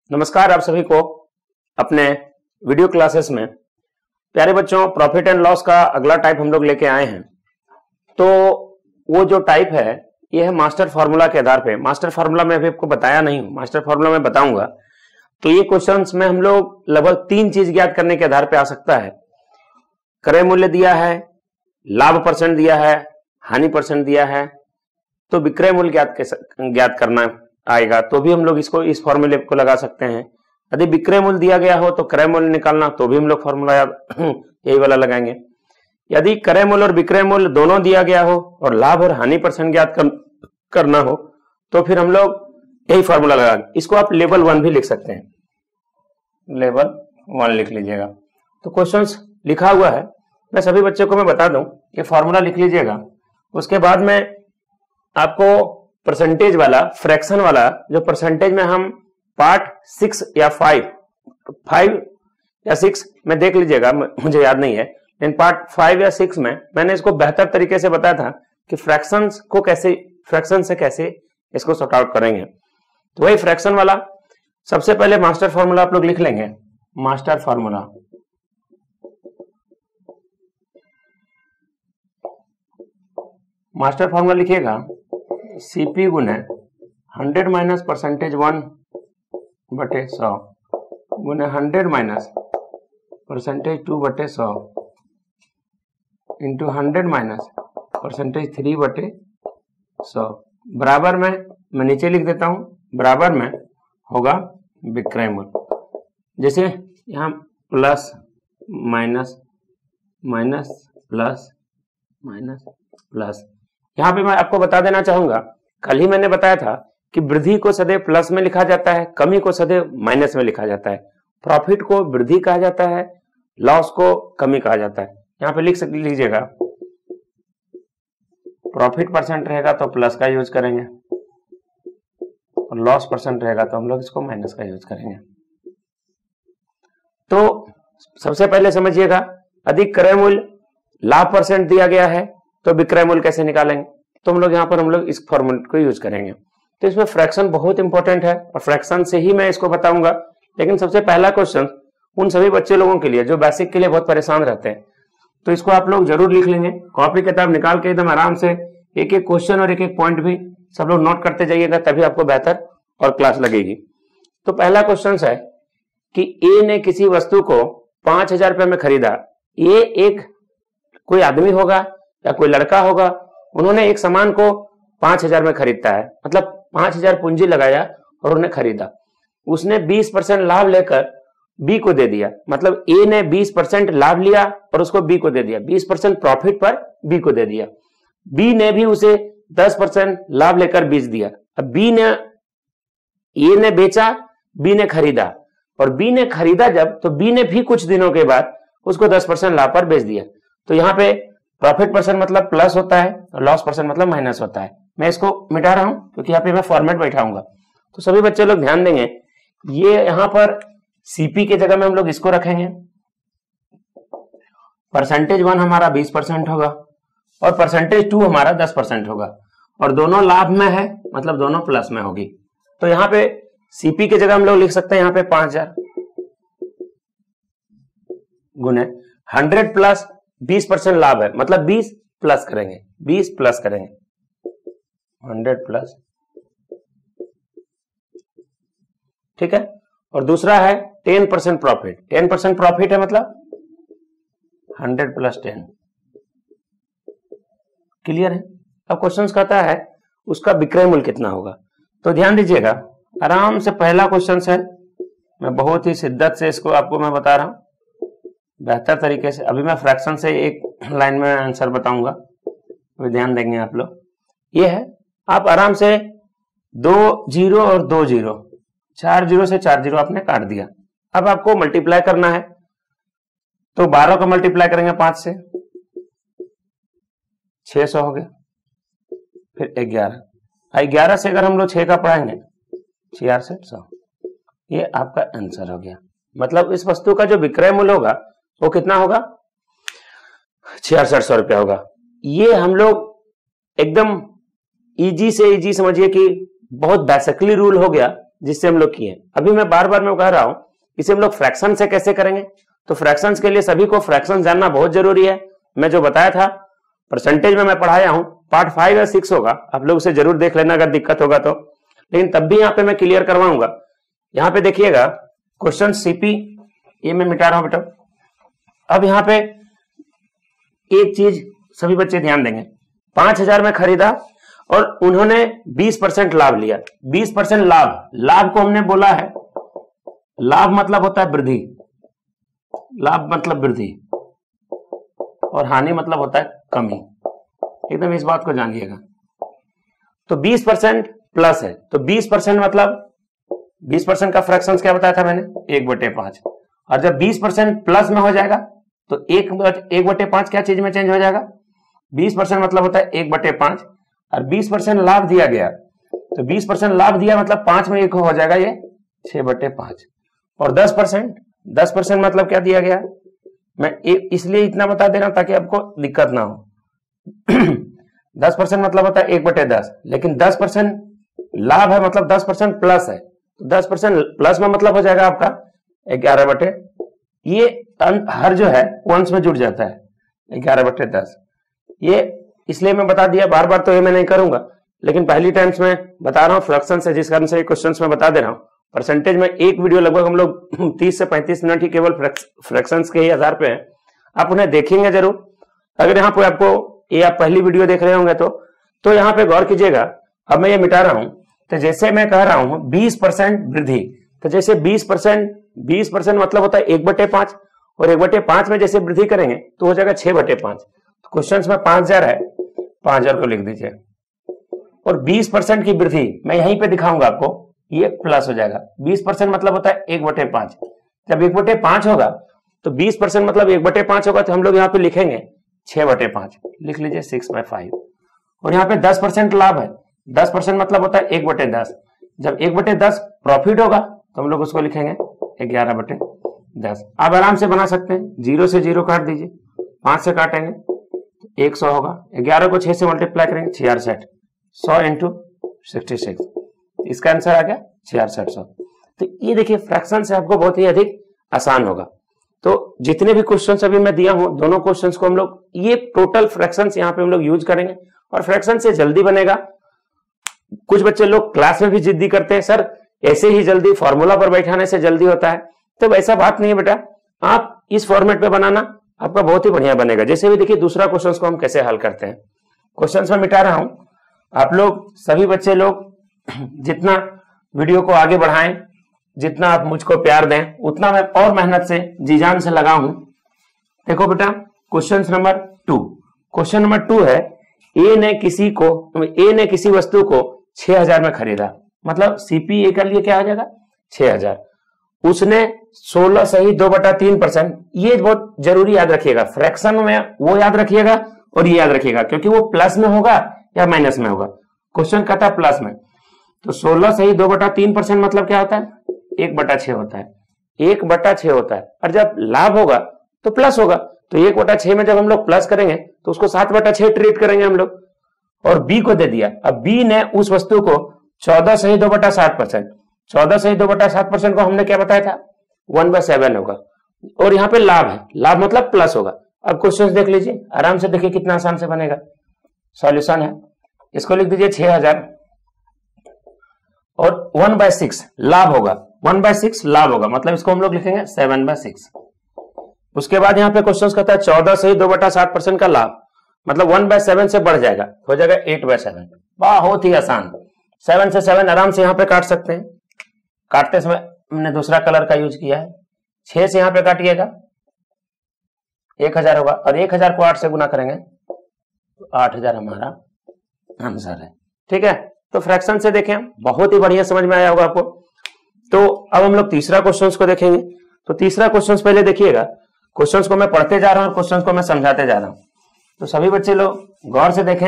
नमस्कार आप सभी को अपने वीडियो क्लासेस में। प्यारे बच्चों, प्रॉफिट एंड लॉस का अगला टाइप हम लोग लेके आए हैं। तो वो जो टाइप है ये है मास्टर फार्मूला के आधार पे। मास्टर फार्मूला मैं अभी आपको बताया नहीं हूं, मास्टर फार्मूला मैं बताऊंगा। तो ये क्वेश्चंस में हम लोग लगभग 3 चीज ज्ञात करने के आधार पे आ सकता है। क्रय मूल्य दिया है, लाभ परसेंट दिया है, हानि परसेंट दिया है, तो विक्रय मूल्य ज्ञात करना आएगा तो भी हम लोग इसको इस फॉर्मूले को लगा सकते हैं। यदि विक्रय मूल्य दिया गया हो तो क्रय मूल्य निकालना, तो भी हम लोग फॉर्मूला यही वाला लगाएंगे। यदि क्रय मूल्य और विक्रय मूल्य दोनों दिया गया हो और लाभ और हानि परसेंट ज्ञात करना हो तो फिर हम लोग यही फॉर्मूला लगाएंगे। इसको आप लेवल 1 भी लिख सकते हैं, लेवल 1 लिख लीजिएगा। तो क्वेश्चंस लिखा हुआ है, मैं सभी बच्चों को मैं बता दूं, ये फॉर्मूला लिख लीजिएगा। उसके बाद में आपको परसेंटेज वाला, फ्रैक्शन वाला, जो परसेंटेज में हम पार्ट 6 या 5 या 6 में देख लीजिएगा, मुझे याद नहीं है, लेकिन पार्ट 5 या 6 में मैंने इसको बेहतर तरीके से बताया था कि फ्रैक्शन से कैसे इसको सॉर्ट आउट करेंगे। तो वही फ्रैक्शन वाला सबसे पहले मास्टर फॉर्मूला आप लोग लिख लेंगे। मास्टर फॉर्मूला लिखिएगा, सीपी गुने 100 माइनस परसेंटेज 1/100 गुने 100 minus percentage 2/100 into 100 minus percentage 3/100 बराबर में, मैं नीचे लिख देता हूं, बराबर में होगा विक्रय मूल्य। जैसे यहां plus minus minus plus minus plus. यहां पे मैं आपको बता देना चाहूंगा, कल ही मैंने बताया था कि वृद्धि को सदैव प्लस में लिखा जाता है, कमी को सदैव माइनस में लिखा जाता है। प्रॉफिट को वृद्धि कहा जाता है, लॉस को कमी कहा जाता है। यहां पे लिख लीजिएगा, प्रॉफिट परसेंट रहेगा तो प्लस का यूज करेंगे और लॉस परसेंट रहेगा तो हम लोग इसको माइनस का यूज करेंगे। तो सबसे पहले समझिएगा, अधिक क्रय मूल्य लाभ परसेंट दिया गया है तो विक्रय मूल्य कैसे निकालेंगे, तो हम लोग इस फॉर्मूले को यूज करेंगे। तो इसमें फ्रैक्शन बहुत इंपॉर्टेंट है और फ्रैक्शन से ही मैं इसको बताऊंगा। लेकिन सबसे पहला क्वेश्चन उन सभी बच्चे लोगों के लिए जो बेसिक के लिए बहुत परेशान रहते हैं, तो इसको आप लोग जरूर लिख लेंगे। कॉपी किताब निकाल के एकदम आराम से एक एक क्वेश्चन और एक एक पॉइंट भी सब लोग नोट करते जाइएगा, तभी आपको बेहतर और क्लास लगेगी। तो पहला क्वेश्चन है कि ए ने किसी वस्तु को 5,000 रुपए में खरीदा। ये एक कोई आदमी होगा या कोई लड़का होगा, उन्होंने एक सामान को 5,000 में खरीदता है, मतलब 5,000 पूंजी लगाया और उन्होंने खरीदा। उसने 20% लाभ लेकर बी को दे दिया, मतलब ए ने 20% लाभ लिया और उसको बी को दे दिया, 20% प्रॉफिट पर बी को दे दिया। बी ने भी उसे 10% लाभ लेकर बेच दिया। अब ए ने बेचा, बी ने खरीदा, और बी ने खरीदा जब, तो बी ने भी कुछ दिनों के बाद उसको 10% लाभ पर बेच दिया। तो यहां पे प्रॉफिट परसेंट मतलब प्लस होता है और लॉस परसेंट मतलब माइनस होता है। मैं इसको मिटा रहा हूं क्योंकि यहाँ पे मैं फॉर्मेट बैठाऊंगा। तो सभी बच्चे लोग ध्यान देंगे, ये यहां पर सीपी के जगह में हम लोग इसको रखेंगे। परसेंटेज 1 हमारा 20% होगा और परसेंटेज 2 हमारा 10% होगा, और दोनों लाभ में है मतलब दोनों प्लस में होगी। तो यहाँ पे सीपी के जगह हम लोग लिख सकते हैं यहाँ पे 5,000 गुने 100 प्लस 20% लाभ है, मतलब 20 प्लस करेंगे, 20 प्लस करेंगे 100 प्लस, ठीक है। और दूसरा है 10% प्रॉफिट। 10% प्रॉफिट है मतलब 100 प्लस 10, क्लियर है। अब क्वेश्चन कहता है उसका विक्रय मूल्य कितना होगा। तो ध्यान दीजिएगा, आराम से पहला क्वेश्चन है, मैं बहुत ही शिद्दत से इसको आपको मैं बता रहा हूं बेहतर तरीके से। अभी मैं फ्रैक्शन से एक लाइन में आंसर बताऊंगा, अभी ध्यान देंगे आप लोग। ये है, आप आराम से 2 0 और 2 0, 4 0 से 4 0 आपने काट दिया। अब आपको मल्टीप्लाई करना है, तो 12 का मल्टीप्लाई करेंगे 5 से, 600 हो गया। फिर 11 से अगर हम लोग 6 का पढ़ाएंगे 6600, ये आपका आंसर हो गया। मतलब इस वस्तु का जो विक्रय मूल्य होगा वो कितना होगा, 6600 रुपया होगा। ये हम लोग एकदम इजी से इजी समझिए कि बहुत बेसिकली रूल हो गया, जिससे हम लोग किए। अभी मैं बार बार मैं कह रहा हूं इसे हम लोग फ्रैक्शन से कैसे करेंगे। तो फ्रैक्शंस के लिए सभी को फ्रैक्शन जानना बहुत जरूरी है। मैं जो बताया था परसेंटेज में मैं पढ़ाया हूं, पार्ट 5 या 6 होगा, आप लोग उसे जरूर देख लेना अगर दिक्कत होगा तो, लेकिन तब भी यहाँ पे मैं क्लियर करवाऊंगा। यहाँ पे देखिएगा क्वेश्चन सीपी, ये मैं मिटा रहा हूं बेटा। अब यहाँ पे एक चीज सभी बच्चे ध्यान देंगे, 5000 में खरीदा और उन्होंने 20% लाभ लिया। 20% लाभ, लाभ को हमने बोला है, लाभ मतलब होता है वृद्धि, लाभ मतलब वृद्धि और हानि मतलब होता है कमी। एकदम इस बात को जानिएगा। तो 20% प्लस है, तो 20% मतलब 20% का फ्रैक्शन क्या बताया था मैंने, 1/5। और जब 20% प्लस में हो जाएगा तो 1/5 क्या चीज में चेंज हो जाएगा, 20% मतलब होता है 1/5 और 20% लाभ दिया गया, तो 20% लाभ दिया मतलब 5 में 1 हो जाएगा, ये 6/5। और 10% मतलब क्या दिया गया, मैं इसलिए इतना बता दे रहा हूं ताकि आपको दिक्कत ना हो। 10% मतलब होता है 1/10, लेकिन 10% लाभ है मतलब 10% प्लस है, तो 10% प्लस में मतलब हो जाएगा आपका 11/, ये हर जो है अंश में जुड़ जाता है 11/10। ये इसलिए मैं बता दिया, बार बार तो ये मैं नहीं करूंगा, लेकिन पहली टाइम्स में बता रहा हूँ फ्रैक्शन से, जिस कारण से क्वेश्चन में बता दे रहा हूँ। परसेंटेज में एक वीडियो लगभग हम लोग 30 से 35 मिनट ही केवल फ्रैक्शंस के ही आधार पे है, आप उन्हें देखेंगे जरूर। अगर यहाँ पे आपको ये आप पहली वीडियो देख रहे होंगे तो यहाँ पे गौर कीजिएगा। अब मैं ये मिटा रहा हूं, तो जैसे मैं कह रहा हूं 20% वृद्धि, तो जैसे 20% मतलब होता है 1/5 और 1/5 में जैसे वृद्धि करेंगे तो हो जाएगा 6/5। तो क्वेश्चन में 5000 है, 5000 को लिख दीजिए। और 20% की वृद्धि मैं यहीं पे दिखाऊंगा आपको, ये प्लस हो जाएगा। 20% मतलब होता है 1/5, जब 1/5 होगा तो 20% मतलब 1/5 होगा, तो हम लोग यहाँ पे लिखेंगे 6/5, लिख लीजिए 6/5। और यहाँ पे 10% लाभ है, 10% मतलब होता है 1/10, जब 1/10 प्रॉफिट होगा तो हम लोग उसको लिखेंगे 11/10। आप आराम से बना सकते हैं, 0 से 0 काट दीजिए, 5 से काटेंगे 100 होगा, 11 को 6 से मल्टीप्लाई करेंगे 66, 100 × 66, इसका आंसर आ गया 6600। तो ये देखिए फ्रैक्शन से आपको बहुत ही अधिक आसान होगा। तो जितने भी क्वेश्चंस अभी मैं दिया हूं, दोनों क्वेश्चंस को हम लोग ये टोटल फ्रैक्शंस यहाँ पे हम लोग यूज करेंगे और फ्रैक्शन से जल्दी बनेगा। कुछ बच्चे लोग क्लास में भी जिद्दी करते हैं, सर ऐसे ही जल्दी फॉर्मूला पर बैठाने से जल्दी होता है, तो ऐसा बात नहीं है बेटा, आप इस फॉर्मेट पे बनाना आपका बहुत ही बढ़िया बनेगा। जैसे भी देखिए दूसरा क्वेश्चन को हम कैसे हल करते हैं, क्वेश्चन में मिटा रहा हूं। आप लोग सभी बच्चे लोग जितना वीडियो को आगे बढ़ाएं, जितना आप मुझको प्यार दें, उतना मैं और मेहनत से जी जान से लगा हूं। देखो बेटा क्वेश्चन नंबर 2, क्वेश्चन नंबर 2 है, ए ने किसी वस्तु को 6000 में खरीदा, मतलब सीपी ए का लिए क्या आ जाएगा 6000। उसने 16 सही 2/3%, ये बहुत जरूरी याद रखिएगा, फ्रैक्शन में वो याद रखिएगा और ये याद रखिएगा, क्योंकि वो प्लस में होगा या माइनस में होगा। क्वेश्चन कहता है प्लस में, तो 16 सही 2/3% मतलब क्या होता है 1/6 होता है, 1/6 होता है। और जब लाभ होगा तो प्लस होगा, तो 1/6 में जब हम लोग प्लस करेंगे तो उसको 7/6 ट्रीट करेंगे हम लोग। और बी को दे दिया, अब बी ने उस वस्तु को 14 सही 2/7%, 14 सही 2/7% को हमने क्या बताया था 1/7 होगा। और यहाँ पे लाभ है, लाभ मतलब प्लस होगा। अब क्वेश्चन देख लीजिए, आराम से देखिए कितना आसान से बनेगा। सॉल्यूशन है, इसको लिख दीजिए 6000 और 1/6 लाभ होगा, 1/6 लाभ होगा, मतलब इसको हम लोग लिखेंगे 7/6। उसके बाद यहाँ पे क्वेश्चन कहता है 14 सही 2/7% का लाभ, मतलब 1/7 से बढ़ जाएगा, हो जाएगा 8/7। बहुत ही आसान, 7 से 7 आराम से यहाँ पे काट सकते हैं। काटते समय हमने दूसरा कलर का यूज किया है, 6 से यहाँ पे काटिएगा 1000 होगा, और 1000 को 8 से गुना करेंगे तो 8000 हमारा आंसर है। ठीक है, तो फ्रैक्शन से देखें, बहुत ही बढ़िया समझ में आया होगा आपको। तो अब हम लोग तीसरा क्वेश्चन को देखेंगे। तो तीसरा क्वेश्चन पहले देखिएगा, क्वेश्चन को मैं पढ़ते जा रहा हूं और क्वेश्चन को मैं समझाते जा रहा हूं, तो सभी बच्चे लोग गौर से देखें।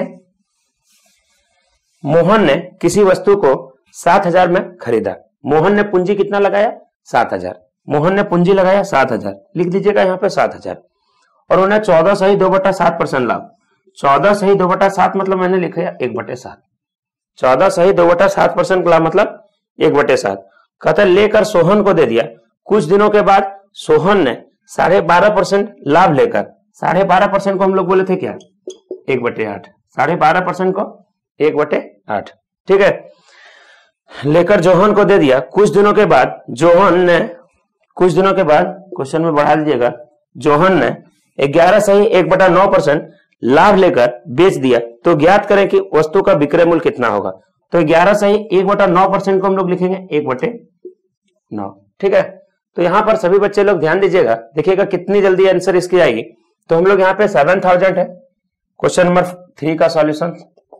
मोहन ने किसी वस्तु को 7000 में खरीदा, मोहन ने पूंजी कितना लगाया 7000, मोहन ने पूंजी लगाया 7000, लिख दीजिएगा यहाँ पे 7000। और उन्हें 14 सही 2/7% लाभ, 14 सही 2/7 मतलब मैंने लिखा 1/7, 14 सही 2/7% लाभ मतलब 1/7। कहता है लेकर सोहन को दे दिया, कुछ दिनों के बाद सोहन ने 12.5% लाभ लेकर, 12.5% को हम लोग बोले थे क्या, 1/8, 12.5% को 1/8, ठीक है। लेकर जोहन को दे दिया, कुछ दिनों के बाद जोहन ने, कुछ दिनों के बाद क्वेश्चन में बढ़ा दीजिएगा, जोहन ने 11 सही 1/9% लाभ लेकर बेच दिया, तो ज्ञात करें कि वस्तु का विक्रय मूल्य कितना होगा। तो 11 सही 1/9% को हम लोग लिखेंगे 1/9, ठीक है। तो यहां पर सभी बच्चे लोग ध्यान दीजिएगा, देखिएगा कितनी जल्दी आंसर इसकी आएगी। तो हम लोग यहाँ पे 7000 है, क्वेश्चन नंबर 3 का सॉल्यूशन,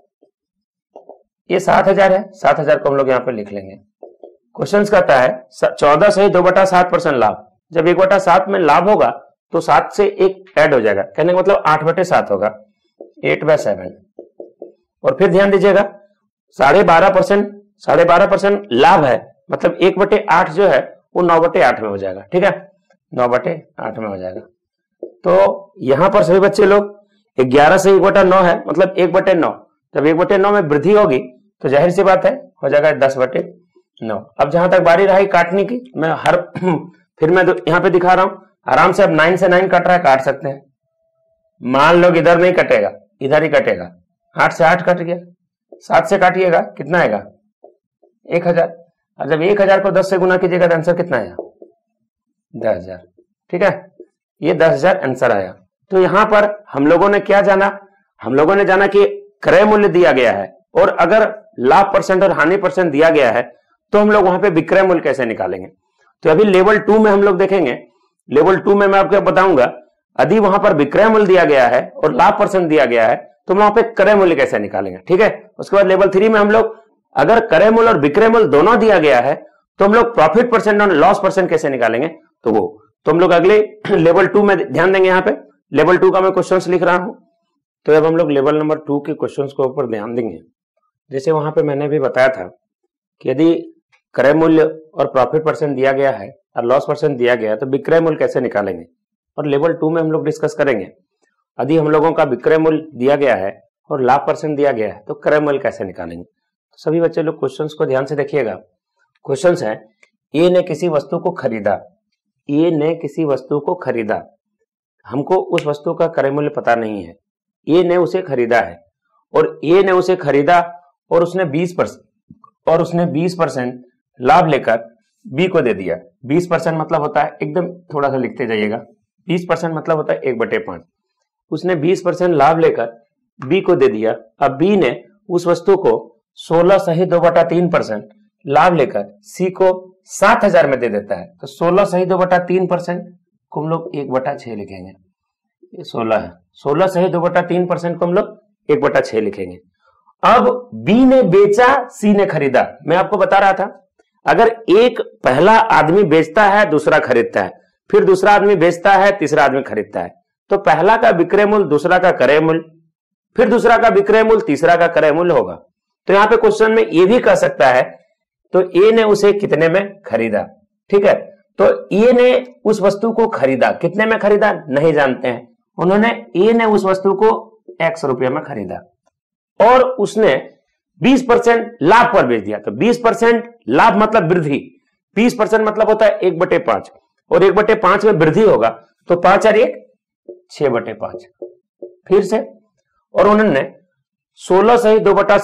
ये 7000 है, 7000 को हम लोग यहाँ पे लिख लेंगे। क्वेश्चन कहता है 14 सही 2/7% लाभ, जब 1/7 में लाभ होगा तो 7 से 1 ऐड हो जाएगा, कहने का मतलब 8/7 होगा, 8/7। और फिर ध्यान दीजिएगा 12.5% लाभ है, मतलब 1/8 जो है वो 9/8 में हो जाएगा, ठीक है, 9/8 में हो जाएगा। तो यहां पर सभी बच्चे लोग 11 से 1/9 है, मतलब 1/9, जब 1/9 में वृद्धि होगी तो जाहिर सी बात है हो जाएगा 10/9। अब जहां तक बारी रही काटने की, मैं फिर मैं यहां पे दिखा रहा हूं, आराम से। अब 9 से 9 कट रहा है, काट सकते हैं। मान लो इधर नहीं कटेगा, इधर ही कटेगा, 8 से 8 कट गया, 7 से काटिएगा कितना आएगा 1000, और जब 1000 को 10 से गुना कीजिएगा तो आंसर कितना आया 10,000, ठीक है, ये 10,000 आंसर आया। तो यहां पर हम लोगों ने क्या जाना, हम लोगों ने जाना कि क्रय मूल्य दिया गया है, और अगर लाभ परसेंट और हानि परसेंट दिया गया है तो हम लोग वहां पे विक्रय मूल्य कैसे निकालेंगे। तो अभी लेवल 2 में हम लोग देखेंगे, लेवल 2 में मैं आपको बताऊंगा, यदि वहां पर विक्रय मूल्य दिया गया है और लाभ परसेंट दिया गया है तो वहां पे क्रय मूल्य कैसे निकालेंगे, ठीक है। उसके बाद लेवल 3 में हम लोग अगर क्रय मूल्य और विक्रय मूल्य दोनों दिया गया है तो हम लोग प्रॉफिट परसेंट और लॉस परसेंट कैसे निकालेंगे, तो हम लोग अगले लेवल 2 में ध्यान देंगे। यहाँ पे लेवल 2 का मैं क्वेश्चन लिख रहा हूं, तो अब हम लोग लेवल नंबर 2 के क्वेश्चन के ऊपर ध्यान देंगे। जैसे वहां पे मैंने भी बताया था कि यदि क्रय मूल्य और प्रॉफिट परसेंट दिया गया है और लॉस परसेंट दिया गया है तो विक्रय मूल्य कैसे निकालेंगे, और लेवल 2 में हम लोग डिस्कस करेंगे। यदि हम लोगों का विक्रय मूल्य दिया गया है और लाभ परसेंट दिया गया है तो क्रय मूल्य कैसे निकालेंगे। तो सभी बच्चे लोग क्वेश्चंस को ध्यान से देखिएगा। क्वेश्चंस है, ए ने किसी वस्तु को खरीदा, ए ने किसी वस्तु को खरीदा, हमको उस वस्तु का क्रय मूल्य पता नहीं है, ए ने उसे खरीदा है, और ए ने उसे खरीदा और उसने 20% लाभ लेकर बी को दे दिया। 20% मतलब होता है, एकदम थोड़ा सा लिखते जाइएगा, 20% मतलब होता है 1/5। उसने 20% लाभ लेकर बी को दे दिया। अब बी ने उस वस्तु को 16 सही 2/3% लाभ लेकर सी को 7000 में दे देता है। तो 16 सही 2/3% को हम लोग 1/6 लिखेंगे, ये 16 है, 16 सही 2/3% को हम लोग 1/6 लिखेंगे। अब बी ने बेचा, सी ने खरीदा। मैं आपको बता रहा था अगर एक पहला आदमी बेचता है, दूसरा खरीदता है, फिर दूसरा आदमी बेचता है, तीसरा आदमी खरीदता है, तो पहला का विक्रय मूल्य, दूसरा का क्रय मूल्य, फिर दूसरा का विक्रय मूल्य, तीसरा का क्रय मूल्य होगा। तो यहां पे क्वेश्चन में ये भी कह सकता है, तो ए ने उसे कितने में खरीदा, ठीक है। तो ए ने उस वस्तु को खरीदा, कितने में खरीदा नहीं जानते हैं, उन्होंने ए ने उस वस्तु को x रुपये में खरीदा और उसने 20% लाभ पर बेच दिया। तो 20% लाभ मतलब वृद्धि, 20% मतलब होता है 1/5, और 1/5 में वृद्धि होगा तो 5 और 1 6/5 फिर से। और उन्होंने 16 सही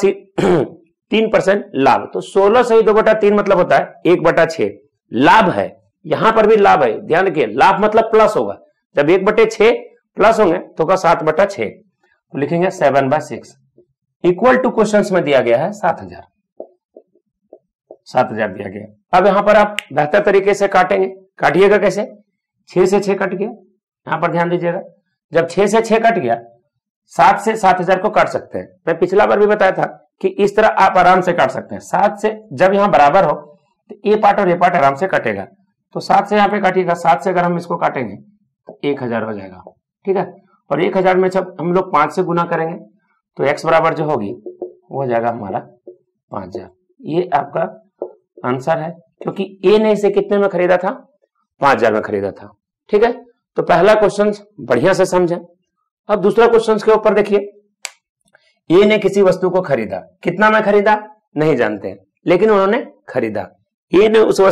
2/3% लाभ, तो 16 सही 2/3 मतलब होता है 1/6 लाभ है। यहां पर भी लाभ है, ध्यान रखिए, लाभ मतलब प्लस होगा, जब 1/6 प्लस होंगे तो होगा 7/6, तो लिखेंगे 7/6 इक्वल टू क्वेश्चंस में दिया गया है 7000 दिया गया। अब यहां पर आप बेहतर तरीके से काटेंगे, काटिएगा कैसे, 6 से 6 कट गया, यहां पर ध्यान दीजिएगा, जब 6 से 6 कट गया 7 से 7000 को काट सकते हैं। मैं पिछला बार भी बताया था कि इस तरह आप आराम से काट सकते हैं। 7 से जब यहां बराबर हो तो ए पार्ट और ए पार्ट आराम से कटेगा, तो 7 से यहां पे काटिएगा, 7 से अगर हम इसको काटेंगे तो 1000 हो जाएगा, ठीक है। और 1000 में जब हम लोग 5 से गुना करेंगे तो x बराबर जो होगी वो हो जाएगा हमारा 5000। ये आपका आंसर है, क्योंकि ए ने इसे कितने में खरीदा था, 5000 में खरीदा था, ठीक है। तो पहला क्वेश्चन बढ़िया से समझें। अब दूसरा क्वेश्चन के ऊपर देखिए, ए ने किसी वस्तु को खरीदा, कितना में खरीदा नहीं जानते हैं, लेकिन उन्होंने खरीदा। ए ने उस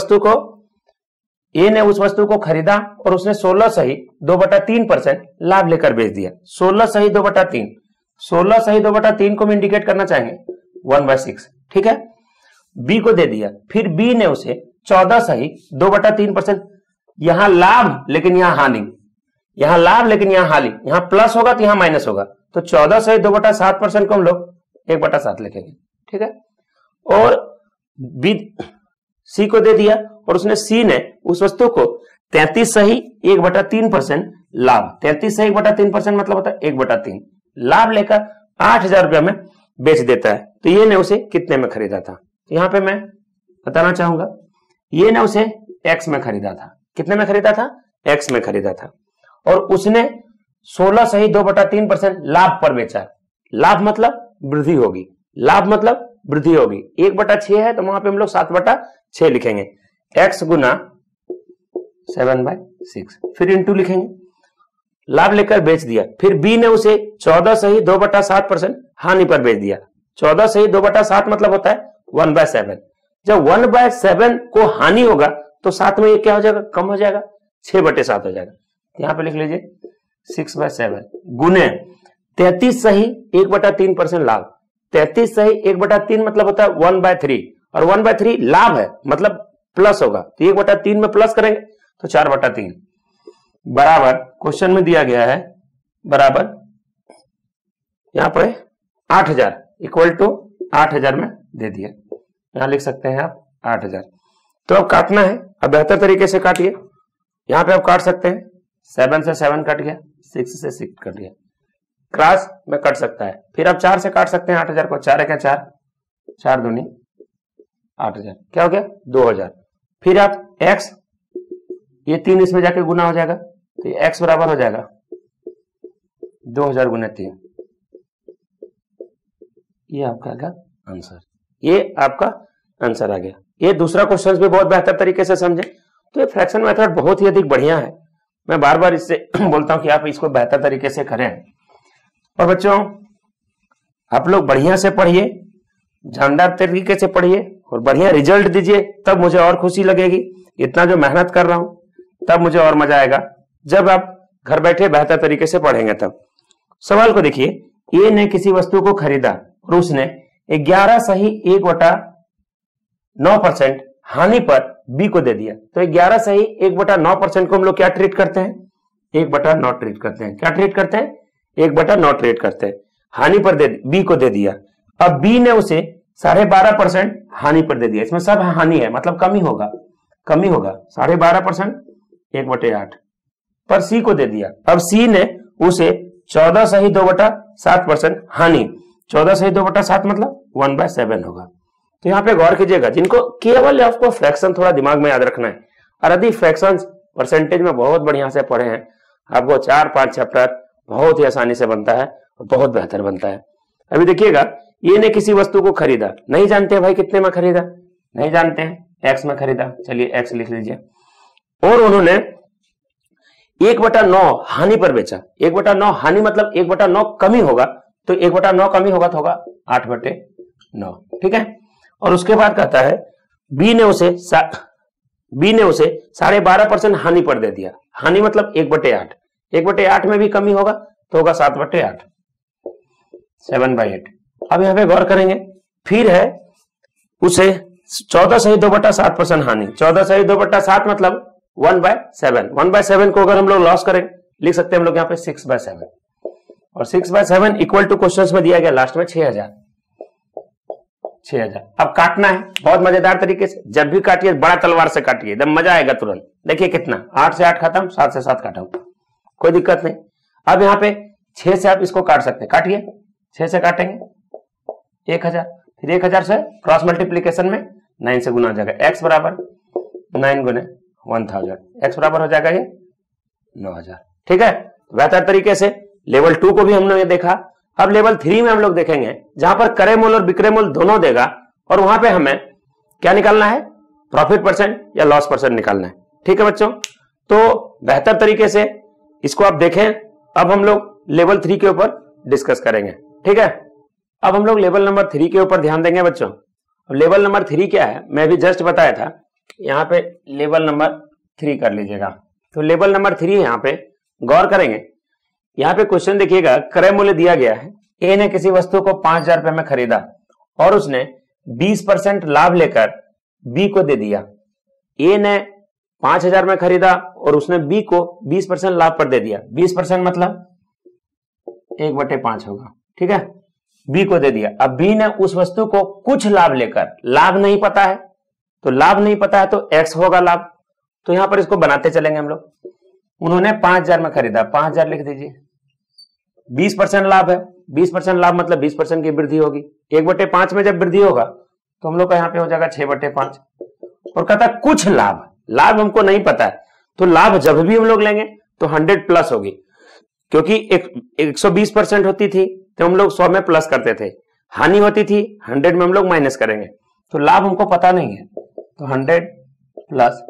वस्तु को खरीदा और उसने 16 सही 2/3% लाभ लेकर बेच दिया। 16 सही 2/3, 16 सही 2/3 को हम इंडिकेट करना चाहेंगे 1/6, ठीक है। बी को दे दिया, फिर बी ने उसे 14 सही 2/3%, यहां लाभ लेकिन यहां हानि, यहां लाभ लेकिन यहां हानि, यहां प्लस होगा तो यहां माइनस होगा, तो 14 सही 2/7% को हम लोग 1/7 लिखेंगे, ठीक है। और बी सी को दे दिया और उसने सी ने उस वस्तु को 33 सही 1/3% लाभ, 33 सही 1/3% मतलब होता है 1/3 लाभ लेकर 8,000 रुपया में बेच देता है। तो ये ने उसे कितने में खरीदा था? यहां पे मैं बताना चाहूंगा, ये ने उसे एक्स में खरीदा था। कितने में खरीदा था? एक्स में खरीदा था। और उसने 16 सही 2/3% लाभ पर बेचा। लाभ मतलब वृद्धि होगी, लाभ मतलब वृद्धि होगी। 1/6 है तो वहां पे हम लोग 7/6 लिखेंगे, x गुना 7/6, फिर इंटू लिखेंगे, लाभ लेकर बेच दिया। फिर बी ने उसे 14 सही 2/7% हानि पर बेच दिया। 14 सही 2/7 मतलब होता है 1/7। जब 1/7 को हानि होगा तो साथ में ये क्या हो जाएगा? कम हो जाएगा, 6/7 हो जाएगा। यहां पे लिख लीजिए 6/7 गुने 33 सही 1/3% लाभ। 33 सही 1/3 मतलब होता है 1/3, और 1/3 लाभ है मतलब प्लस होगा, तो 1/3 में प्लस करेंगे तो 4/3 बराबर, क्वेश्चन में दिया गया है बराबर यहां पर 8,000 इक्वल टू 8,000 में दे दिया। यहां लिख सकते हैं आप 8,000। तो अब काटना है, अब बेहतर तरीके से काटिए। यहां पे आप काट सकते हैं, 7 से 7 कट गया, 6 से 6 कट गया, क्रॉस में कट सकता है। फिर आप 4 से काट सकते हैं 8,000 को, 4 है क्या 4, 4 दूनी 8,000, क्या हो गया 2,000। फिर आप x, ये 3 इसमें जाके गुना हो जाएगा, तो ये x बराबर हो जाएगा 2,000 गुना 3। ये आपका आंसर, ये आपका आंसर आ गया। ये दूसरा क्वेश्चन भी बहुत बेहतर तरीके से समझे तो ये फ्रैक्शन मेथड बहुत ही अधिक बढ़िया है। मैं बार बार इससे बोलता हूं कि आप इसको बेहतर तरीके से करें। और बच्चों आप लोग बढ़िया से पढ़िए, जानदार तरीके से पढ़िए और बढ़िया रिजल्ट दीजिए, तब मुझे और खुशी लगेगी। इतना जो मेहनत कर रहा हूं तब मुझे और मजा आएगा जब आप घर बैठे बेहतर तरीके से पढ़ेंगे। तब सवाल को देखिए, ए ने किसी वस्तु को खरीदा और उसने 11 सही 1/9% हानि पर बी को दे दिया। तो 11 सही 1/9% को हम लोग क्या ट्रीट करते हैं? 1/9 ट्रीट करते हैं। क्या ट्रीट करते हैं? 1/9 ट्रीट करते हैं। हानि पर बी को दे दिया। अब बी ने उसे 12.5% हानि पर दे दिया। इसमें सब हानि है मतलब कमी होगा, कमी होगा। 12.5% 1/8 पर सी को दे दिया। अब सी ने उसे 14 सही 2/7% हानि, 14 सही 2/7 मतलब 1/7 होगा। तो यहां पे गौर कीजिएगा, जिनको केवल आपको फ्रैक्शन थोड़ा दिमाग में याद रखना है, और यदि फ्रैक्शन परसेंटेज में बहुत बढ़िया से पढ़े हैं, आपको 4-5 चैप्टर बहुत ही आसानी से बनता है और बहुत बेहतर बनता है। अभी देखिएगा, ये ने किसी वस्तु को खरीदा, नहीं जानते भाई कितने में खरीदा, नहीं जानते हैं, एक्स में खरीदा, चलिए एक्स लिख लीजिए। और उन्होंने 1/9 हानि पर बेचा। 1/9 हानि मतलब 1/9 कमी होगा, तो 1/9 कमी होगा तो होगा 8/9, ठीक है। और उसके बाद कहता है बी ने उसे 12.5% हानि पर दे दिया। हानि मतलब 1/8, 1/8 में भी कमी होगा तो होगा 7/8, 7/8। अब यहां पे गौर करेंगे, फिर है उसे 14 सही 2/7% हानि। 14 सही 2/7 मतलब 1/7। 1/7 को अगर हम लोग लॉस करें, लिख सकते हैं हम लोग यहाँ पे 6/7, और 6/7 इक्वल टू क्वेश्चन में दिया गया लास्ट में 6,000। अब काटना है बहुत मजेदार तरीके से। जब भी काटिए बड़ा तलवार से काटिए, एकदम मजा आएगा तुरंत। देखिए कितना, 8 से 8 खत्म, 7 से 7 काटा, कोई दिक्कत नहीं। अब यहाँ पे 6 से आप इसको काट सकते हैं, काटिए। 6 से काटेंगे 1,000, फिर 1,000 से क्रॉस मल्टीप्लीकेशन में 9 से गुना हो जाएगा। एक्स बराबर 9 गुने 1000, एक्स बराबर हो जाएगा ये 9,000, ठीक है। बेहतर तरीके से लेवल 2 को भी हमने देखा। अब लेवल 3 में हम लोग देखेंगे, जहां पर क्रय मूल्य और विक्रय मूल्य दोनों देगा, और वहां पे हमें क्या निकालना है? प्रॉफिट परसेंट या लॉस परसेंट निकालना है, ठीक है बच्चों। तो बेहतर तरीके से इसको आप देखें। अब हम लोग लेवल 3 के ऊपर डिस्कस करेंगे, ठीक है। अब हम लोग लेवल नंबर 3 के ऊपर ध्यान देंगे बच्चों। अब लेवल नंबर 3 क्या है, मैं भी जस्ट बताया था, यहाँ पे लेवल नंबर 3 कर लीजिएगा। तो लेवल नंबर 3 यहाँ पे गौर करेंगे, यहाँ पे क्वेश्चन देखिएगा, क्रय मूल्य दिया गया है। ए ने किसी वस्तु को 5,000 रुपए में खरीदा और उसने 20% लाभ लेकर बी को दे दिया। ए ने 5,000 में खरीदा और उसने बी को 20% लाभ पर दे दिया। 20% मतलब 1/5 होगा, ठीक है, बी को दे दिया। अब बी ने उस वस्तु को कुछ लाभ लेकर, लाभ नहीं पता है तो लाभ नहीं पता है तो एक्स होगा लाभ, तो यहां पर इसको बनाते चलेंगे हम लोग। उन्होंने 5,000 में खरीदा, 5,000 लिख दीजिए। 20% लाभ है, 20% लाभ मतलब 20% की वृद्धि होगी। 1/5 में जब वृद्धि होगा तो हम लोग का यहाँ पे हो जाएगा 6/5। और कहता है कुछ लाभ, लाभ हमको नहीं पता है, तो लाभ जब भी हम लोग लेंगे तो 100 प्लस होगी, क्योंकि 120% होती थी तो हम लोग 100 में प्लस करते थे, हानि होती थी 100 में हम लोग माइनस करेंगे। तो लाभ हमको पता नहीं है, तो 100 प्लस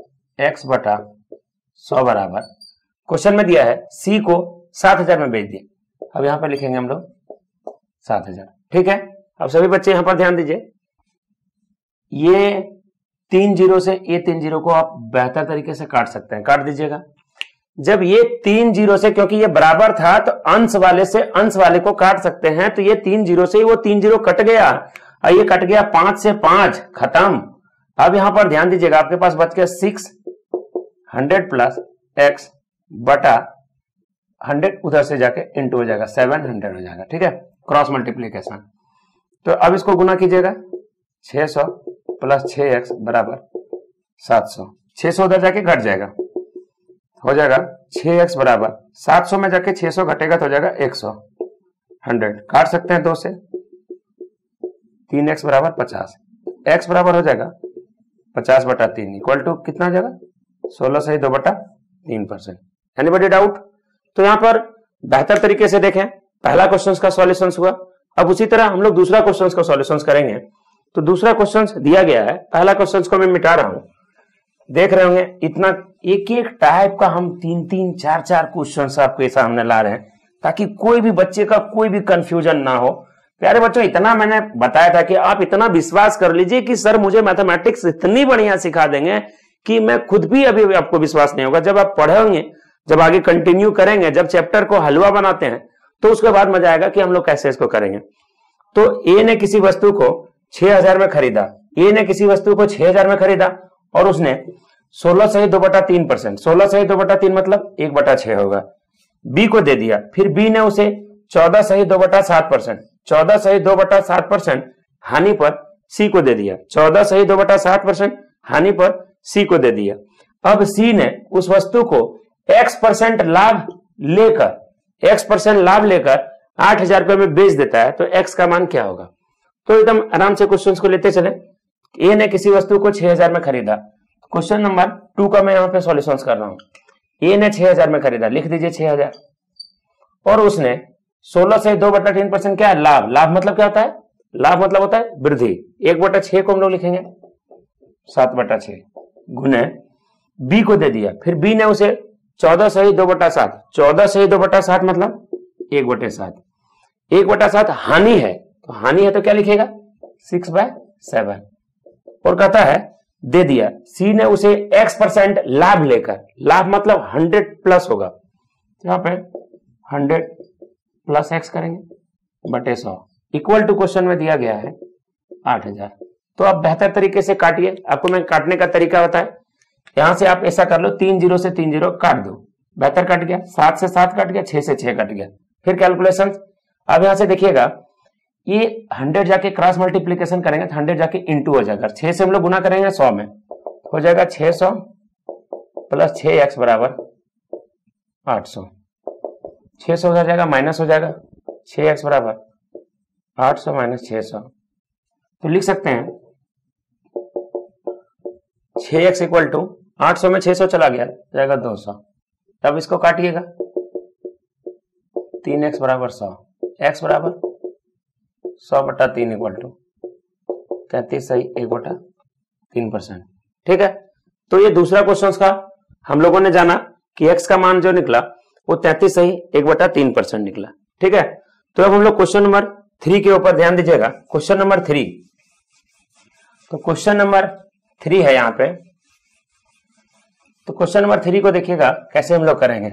x/100 बराबर, क्वेश्चन में दिया है सी को 7,000 में बेच दिए। अब यहां पर लिखेंगे हम लोग 7,000, ठीक है। अब सभी बच्चे यहां पर ध्यान दीजिए, ये 3 0 से ये 3 0 को आप बेहतर तरीके से काट सकते हैं, काट दीजिएगा। जब ये 3 0 से, क्योंकि ये बराबर था तो अंश वाले से अंश वाले को काट सकते हैं, तो ये 3 0 से वो 3 0 कट गया और ये कट गया 5 से 5 खत्म। अब यहां पर ध्यान दीजिएगा, आपके पास बच गया 600 प्लस x बटा 100, उधर से जाके इंटू हो जाएगा 700 हो जाएगा, ठीक है, क्रॉस मल्टीप्लीकेशन। तो अब इसको गुना कीजिएगा, 600 प्लस 6x बराबर 700। 600 उधर जाके घट जाएगा, हो जाएगा 6x बराबर 700 में जाके 600 घटेगा तो हो जाएगा 100। 100 काट सकते हैं 2 से, 3x बराबर 50, x बराबर हो जाएगा 50/3 इक्वल टू कितना हो जाएगा 16 सही 2/3%। Anybody doubt? तो यहां पर बेहतर तरीके से देखें, पहला क्वेश्चन का सॉल्यूशन हुआ। अब उसी तरह हम लोग दूसरा क्वेश्चन का सॉल्यूशन करेंगे। तो दूसरा क्वेश्चन दिया गया है, पहला क्वेश्चन को मैं मिटा रहा हूं, देख रहे होंगे इतना एक एक टाइप का हम 3-3, 4-4 क्वेश्चन आपके सामने ला रहे हैं, ताकि कोई भी बच्चे का कोई भी कंफ्यूजन ना हो। प्यारे बच्चों, इतना मैंने बताया था कि आप इतना विश्वास कर लीजिए कि सर मुझे मैथमेटिक्स इतनी बढ़िया सिखा देंगे कि मैं खुद भी अभी आपको विश्वास नहीं होगा। जब आप पढ़ेंगे, जब आगे कंटिन्यू करेंगे, जब चैप्टर को हलवा बनाते हैं तो उसके बाद मजा आएगा कि हम लोग कैसे इसको करेंगे। तो ए ने किसी वस्तु को 6,000 में खरीदा, ए ने किसी वस्तु को 6,000 में खरीदा और उसने 16 सही 2/3%, 16 सही 2/3 मतलब 1/6 होगा, बी को दे दिया। फिर बी ने उसे 14 सही 2/7%, 14 सही 2/7% हानि पर सी को दे दिया, 14 सही 2/7% हानि पर सी को दे दिया। अब सी ने उस वस्तु को x% लाभ लेकर 8,000 रुपए में बेच देता है, तो x का मान क्या होगा? तो एकदम आराम से क्वेश्चन को लेते चले। ए ने किसी वस्तु को 6,000 में खरीदा, क्वेश्चन नंबर 2 का मैं यहां पे सॉल्यूशन कर रहा हूं। ए ने 6,000 में खरीदा, लिख दीजिए 6,000, और उसने 16 से 2/3% क्या है? लाभ। लाभ मतलब क्या होता है? लाभ मतलब होता है वृद्धि। 1/6 को हम लोग लिखेंगे 7/6 गुने बी को दे दिया। फिर बी ने उसे 14 सही 2/7, 14 सही 2/7 मतलब 1/7, 1/7 हानि है, तो हानि है तो क्या लिखेगा 6/7। और कहता है दे दिया, सी ने उसे x% लाभ लेकर, लाभ मतलब 100 प्लस होगा, यहां पे 100 प्लस x करेंगे बटे 100 इक्वल टू क्वेश्चन में दिया गया है 8,000। तो आप बेहतर तरीके से काटिए, आपको मैं काटने का तरीका बताया। यहां से आप ऐसा कर लो, 3 0 से 3 0 काट दो, बेहतर कट गया, 7 से 7 कट गया, 6 से 6 कट गया। फिर कैलकुलेशन, अब यहां से देखिएगा ये 100 जाके क्रॉस मल्टीप्लीकेशन करेंगे तो 100 जाके इंटू हो जाएगा, 6 से हम लोग गुना करेंगे 100 में, हो जाएगा 600 प्लस 6x बराबर 800। 600 हो जाएगा माइनस हो जाएगा, 6x बराबर 800 माइनस 600, तो लिख सकते हैं 6x इक्वल टू 800 में 600 चला गया, जाएगा 200। तब इसको काटिएगा, 3x बराबर 100, x बराबर 100/3 इक्वल टू 33 सही 1/3%। ठीक है, तो ये दूसरा क्वेश्चन का हम लोगों ने जाना कि x का मान जो निकला वो 33 सही 1/3% निकला। ठीक है, तो अब हम लोग क्वेश्चन नंबर 3 के ऊपर ध्यान दीजिएगा। क्वेश्चन नंबर 3, तो क्वेश्चन नंबर 3 है यहां पे। तो क्वेश्चन नंबर 3 को देखिएगा कैसे हम लोग करेंगे।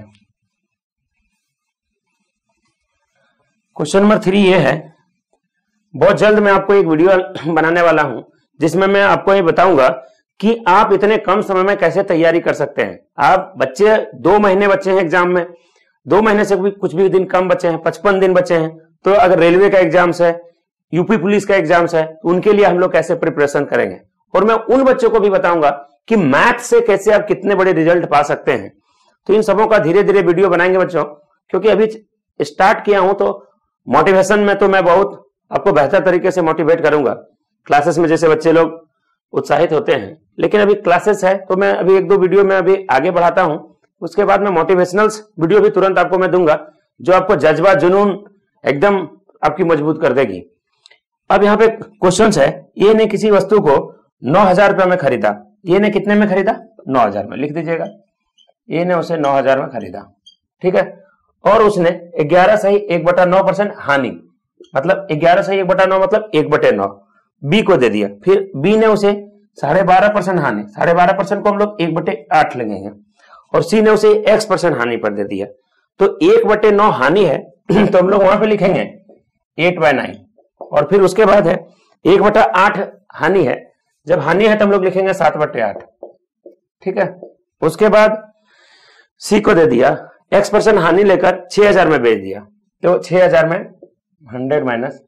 क्वेश्चन नंबर 3 ये है, बहुत जल्द मैं आपको एक वीडियो बनाने वाला हूं जिसमें मैं आपको ये बताऊंगा कि आप इतने कम समय में कैसे तैयारी कर सकते हैं। आप बच्चे 2 महीने बच्चे हैं एग्जाम में, 2 महीने से भी कुछ भी दिन कम बचे हैं, 55 दिन बचे हैं। तो अगर रेलवे का एग्जाम्स है, यूपी पुलिस का एग्जाम्स है, तो उनके लिए हम लोग कैसे प्रिपरेशन करेंगे। और मैं उन बच्चों को भी बताऊंगा कि मैथ से कैसे आप कितने बड़े रिजल्ट पा सकते हैं। तो इन सबों का धीरे धीरे वीडियो बनाएंगे बच्चों, क्योंकि अभी स्टार्ट किया हूं। तो मोटिवेशन में तो मैं बहुत आपको बेहतर तरीके से मोटिवेट करूंगा। क्लासेस में जैसे बच्चे लोग उत्साहित होते हैं, लेकिन अभी क्लासेस है तो मैं अभी 1-2 वीडियो में अभी आगे बढ़ाता हूं। उसके बाद मैं मोटिवेशनल वीडियो भी तुरंत आपको मैं दूंगा, जो आपको जज्बा जुनून एकदम आपकी मजबूत कर देगी। अब यहाँ पे क्वेश्चन है, ये ने किसी वस्तु को 9,000 रुपये में खरीदा। ये ने कितने में खरीदा? 9,000 में। लिख दीजिएगा, ये ने उसे 9,000 में खरीदा, ठीक है। और उसने 11 सही 1/9% हानि, मतलब 11 सही 1/9 मतलब 1/9 बी को दे दिया। फिर बी ने उसे 12.5% हानि, 12.5% को हम लोग 1/8 लगेंगे। और सी ने उसे x% हानि पर दे दिया। तो 1/9 हानि है तो हम लोग वहां पे लिखेंगे 8/9। और फिर उसके बाद है 1/8 हानि है। जब हानि है तो हम लोग लिखेंगे 7/8, ठीक है। उसके बाद सी को दे दिया, x% हानि लेकर 6,000 में बेच दिया। तो 6,000 में 100 minus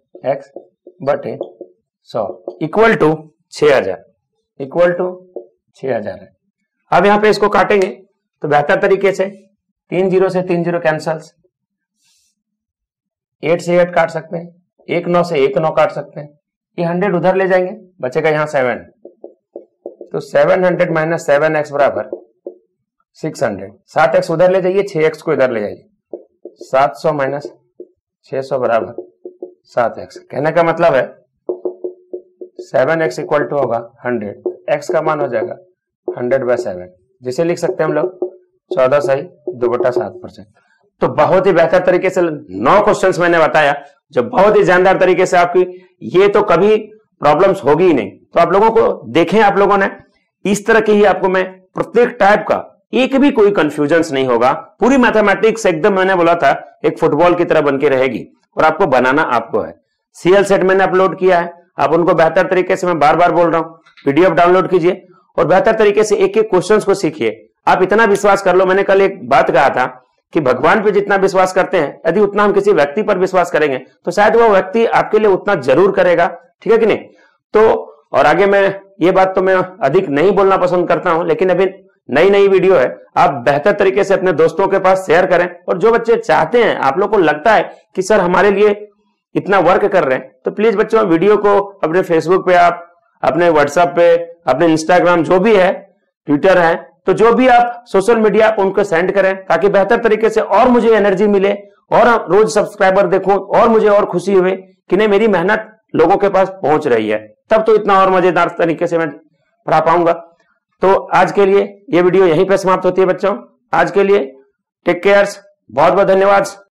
x/100 equal to 6,000, equal to 6,000 है। अब यहां पे इसको काटेंगे तो बेहतर तरीके से 3 0 से 3 0 कैंसल्स, 8 से 8 काट सकते हैं, 1 9 से 1 9 काट सकते हैं। ये 100 उधर ले जाएंगे, बचेगा यहां 7। तो 700 माइनस 7x बराबर 600। 7x उधर ले जाइए, 6x को इधर ले जाइए। 700 माइनस 600 बराबर 7x। कहने का मतलब है 7x इक्वल टू होगा 100, x का मान हो जाएगा 100/7, जिसे लिख सकते हैं हम लोग 14 सही 2/7%। तो बहुत ही बेहतर तरीके से 9 क्वेश्चंस मैंने बताया, जो बहुत ही जानदार तरीके से आपकी ये तो कभी प्रॉब्लम्स होगी ही नहीं। तो आप लोगों को देखें, आप लोगों ने इस तरह की ही आपको मैं प्रत्येक टाइप का एक भी कोई कंफ्यूजन नहीं होगा। पूरी मैथमेटिक्स एकदम मैंने बोला था एक फुटबॉल की तरह बन के रहेगी, और आपको बनाना आपको है। सीएल सेट मैंने अपलोड किया है, आप उनको बेहतर तरीके से, मैं बार बार बोल रहा हूं, पीडीएफ डाउनलोड कीजिए और बेहतर तरीके से एक एक क्वेश्चंस को सीखिए। आप इतना विश्वास कर लो, मैंने कल एक बात कहा था कि भगवान पे जितना विश्वास करते हैं, यदि उतना हम किसी व्यक्ति पर विश्वास करेंगे तो शायद वो व्यक्ति आपके लिए उतना जरूर करेगा, ठीक है कि नहीं। तो और आगे मैं ये बात तो मैं अधिक नहीं बोलना पसंद करता हूं, लेकिन अभी नई वीडियो है, आप बेहतर तरीके से अपने दोस्तों के पास शेयर करें। और जो बच्चे चाहते हैं, आप लोग को लगता है कि सर हमारे लिए इतना वर्क कर रहे हैं, तो प्लीज बच्चों वीडियो को अपने फेसबुक पे, आप अपने व्हाट्सएप पे, अपने इंस्टाग्राम जो भी है, ट्विटर है, तो जो भी आप सोशल मीडिया उनको सेंड करें, ताकि बेहतर तरीके से और मुझे एनर्जी मिले और रोज सब्सक्राइबर देखूं और मुझे और खुशी हुए कि नहीं मेरी मेहनत लोगों के पास पहुंच रही है। तब तो इतना और मजेदार तरीके से मैं पढ़ा पाऊंगा। तो आज के लिए ये वीडियो यहीं पे समाप्त होती है बच्चों। आज के लिए टेक केयर, बहुत बहुत धन्यवाद।